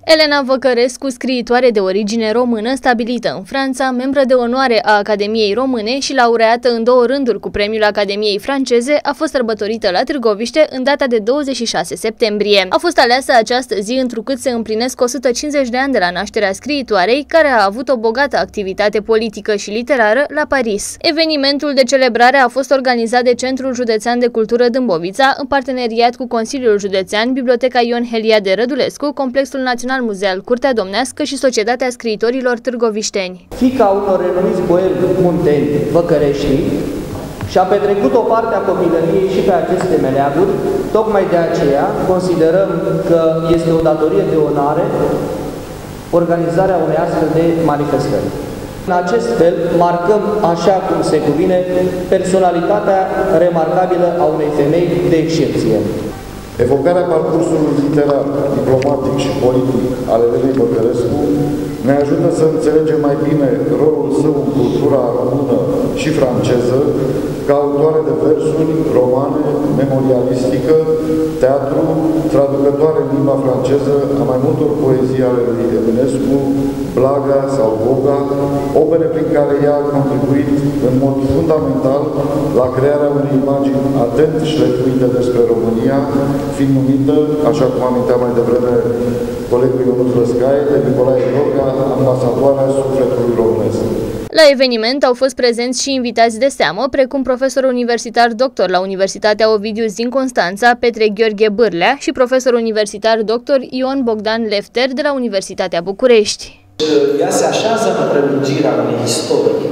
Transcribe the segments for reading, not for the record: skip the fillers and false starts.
Elena Văcărescu, scriitoare de origine română, stabilită în Franța, membră de onoare a Academiei Române și laureată în 2 rânduri cu premiul Academiei franceze, a fost sărbătorită la Târgoviște în data de 26 septembrie. A fost aleasă această zi întrucât se împlinesc 150 de ani de la nașterea scriitoarei, care a avut o bogată activitate politică și literară la Paris. Evenimentul de celebrare a fost organizat de Centrul Județean de Cultură Dâmbovița, în parteneriat cu Consiliul Județean, Biblioteca Ion Heliade Rădulescu, Complexul Național Muzeal Curtea Domnească și Societatea Scriitorilor Târgovișteni. Fiica unor renumiți boemi munteni, Văcărești, și-a petrecut o parte a copilăriei și pe aceste meleaguri. Tocmai de aceea considerăm că este o datorie de onoare organizarea unei astfel de manifestări. În acest fel, marcăm, așa cum se cuvine, personalitatea remarcabilă a unei femei de excepție. Evocarea parcursului literar, diplomatic și politic al Elenei Văcărescu ne ajută să înțelegem mai bine rolul său în cultura română și franceză, ca autoare de versuri, romane, memorialistică, teatru, traducătoare în limba franceză a mai multor poezii ale lui Eminescu, Blaga sau Goga, opere prin care ea a contribuit în mod fundamental la crearea unei imagini atent șlefuite despre România, fiind numită, așa cum amintea mai devreme colegul Ionuț Răscaie, de Nicolae Gorga, ambasadoarea sufletului românesc. La eveniment au fost prezenți și invitați de seamă, precum profesor universitar doctor la Universitatea Ovidiu din Constanța, Petre Gheorghe Bârlea, și profesor universitar doctor Ion Bogdan Lefter de la Universitatea București. Ea se așează în prelungirea unei istorii.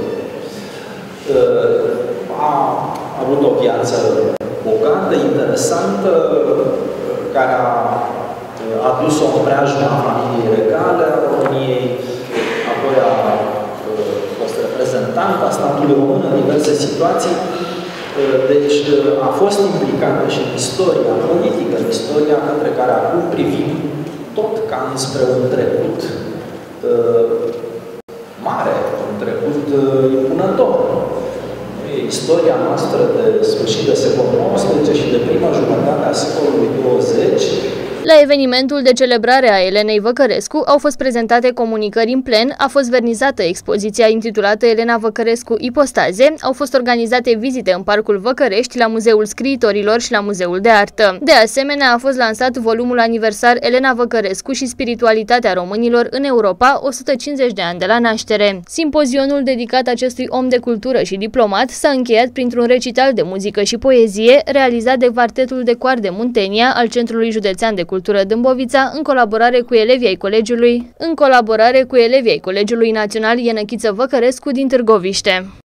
A avut o viață bogată, interesantă, care a adus o preajmă a familiei regale a României, apoi a fost reprezentant a statului român în diverse situații. Deci a fost implicată și în istoria politică, în istoria către care acum privim tot ca înspre un trecut mare, un trecut impunător. Istoria noastră de sfârșit de secolul XIX și de prima jumătate a secolului XX. La evenimentul de celebrare a Elenei Văcărescu au fost prezentate comunicări în plen, a fost vernizată expoziția intitulată Elena Văcărescu Ipostaze, au fost organizate vizite în Parcul Văcărești, la Muzeul Scriitorilor și la Muzeul de Artă. De asemenea, a fost lansat volumul aniversar Elena Văcărescu și spiritualitatea românilor în Europa, 150 de ani de la naștere. Simpozionul dedicat acestui om de cultură și diplomat s-a încheiat printr-un recital de muzică și poezie realizat de Quartetul de Coarde Muntenia al Centrului Județean de Cultură Dâmbovița, în colaborare cu elevii ai Colegiului Național Ienăchiță Văcărescu din Târgoviște.